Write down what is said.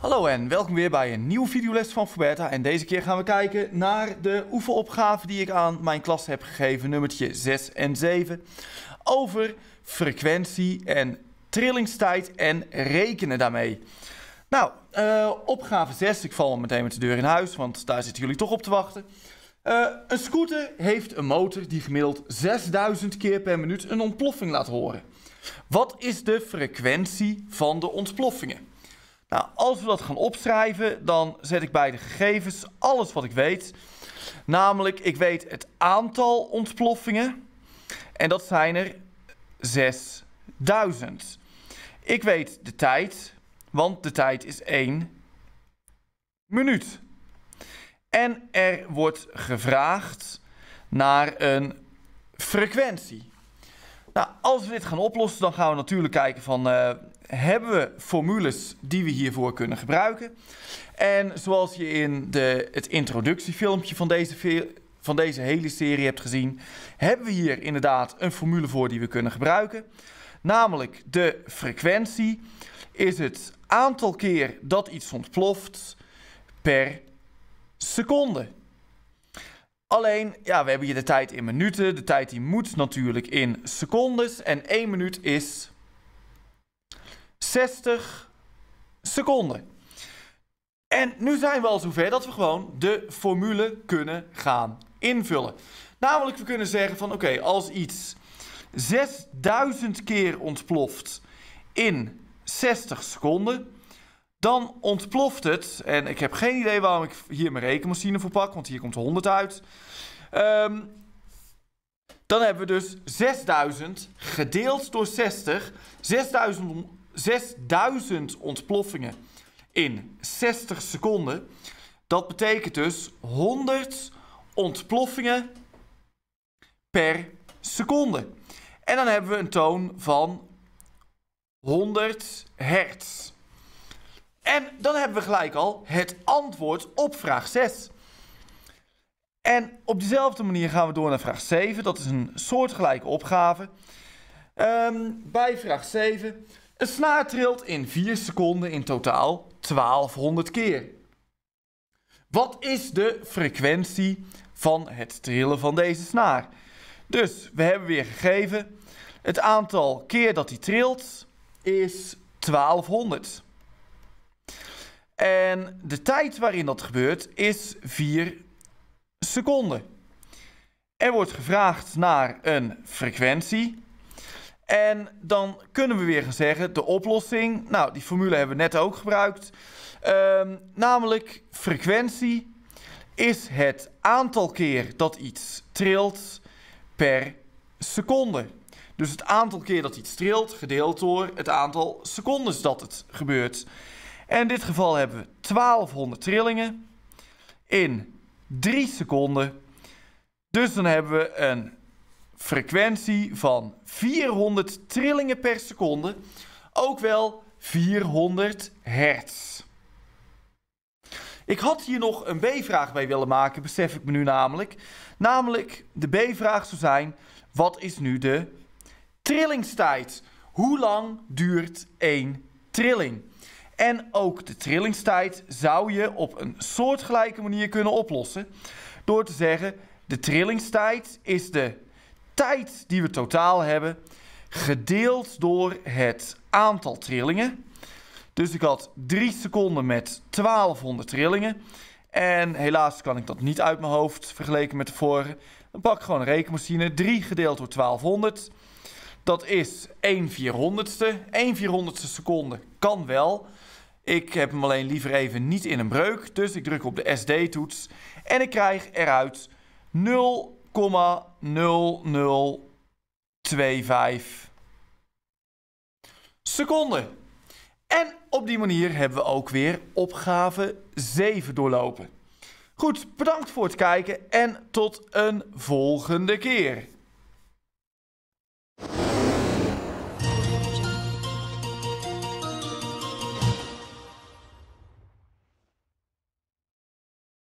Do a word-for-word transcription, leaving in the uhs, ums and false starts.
Hallo en welkom weer bij een nieuwe videoles van Foberta. En deze keer gaan we kijken naar de oefenopgave die ik aan mijn klas heb gegeven, nummertje zes en zeven. Over frequentie en trillingstijd en rekenen daarmee. Nou, uh, opgave zes, ik val meteen met de deur in huis, want daar zitten jullie toch op te wachten. Uh, een scooter heeft een motor die gemiddeld zesduizend keer per minuut een ontploffing laat horen. Wat is de frequentie van de ontploffingen? Nou, als we dat gaan opschrijven, dan zet ik bij de gegevens alles wat ik weet. Namelijk, ik weet het aantal ontploffingen. En dat zijn er zesduizend. Ik weet de tijd, want de tijd is één minuut. En er wordt gevraagd naar een frequentie. Nou, als we dit gaan oplossen, dan gaan we natuurlijk kijken van... Uh, hebben we formules die we hiervoor kunnen gebruiken? En zoals je in de, het introductiefilmpje van deze, van deze hele serie hebt gezien... hebben we hier inderdaad een formule voor die we kunnen gebruiken. Namelijk de frequentie is het aantal keer dat iets ontploft per seconde. Alleen, ja, we hebben hier de tijd in minuten. De tijd die moet natuurlijk in secondes. En één minuut is zestig seconden. En nu zijn we al zover dat we gewoon de formule kunnen gaan invullen. Namelijk, we kunnen zeggen van oké, okay, als iets zesduizend keer ontploft in zestig seconden... dan ontploft het, en ik heb geen idee waarom ik hier mijn rekenmachine voor pak, want hier komt honderd uit. Um, dan hebben we dus zesduizend gedeeld door zestig. zesduizend, zesduizend ontploffingen in zestig seconden. Dat betekent dus honderd ontploffingen per seconde. En dan hebben we een toon van honderd hertz. En dan hebben we gelijk al het antwoord op vraag zes. En op dezelfde manier gaan we door naar vraag zeven. Dat is een soortgelijke opgave. Um, bij vraag zeven. Een snaar trilt in vier seconden in totaal twaalfhonderd keer. Wat is de frequentie van het trillen van deze snaar? Dus we hebben weer gegeven. Het aantal keer dat hij trilt is twaalfhonderd. En de tijd waarin dat gebeurt is vier seconden. Er wordt gevraagd naar een frequentie. En dan kunnen we weer gaan zeggen, de oplossing, nou die formule hebben we net ook gebruikt. Um, namelijk frequentie is het aantal keer dat iets trilt per seconde. Dus het aantal keer dat iets trilt gedeeld door het aantal secondes dat het gebeurt. En in dit geval hebben we twaalfhonderd trillingen in drie seconden. Dus dan hebben we een frequentie van vierhonderd trillingen per seconde. Ook wel vierhonderd hertz. Ik had hier nog een B-vraag bij willen maken, besef ik me nu namelijk. Namelijk, de B-vraag zou zijn, wat is nu de trillingstijd? Hoe lang duurt één trilling? En ook de trillingstijd zou je op een soortgelijke manier kunnen oplossen. Door te zeggen, de trillingstijd is de tijd die we totaal hebben, gedeeld door het aantal trillingen. Dus ik had drie seconden met twaalfhonderd trillingen. En helaas kan ik dat niet uit mijn hoofd vergeleken met de vorige. Dan pak ik gewoon een rekenmachine. drie gedeeld door twaalfhonderd. Dat is één vierhonderdste. één vierhonderdste seconde kan wel. Ik heb hem alleen liever even niet in een breuk. Dus ik druk op de S D-toets. En ik krijg eruit nul komma nul nul twee vijf seconden. En op die manier hebben we ook weer opgave zeven doorlopen. Goed, bedankt voor het kijken en tot een volgende keer.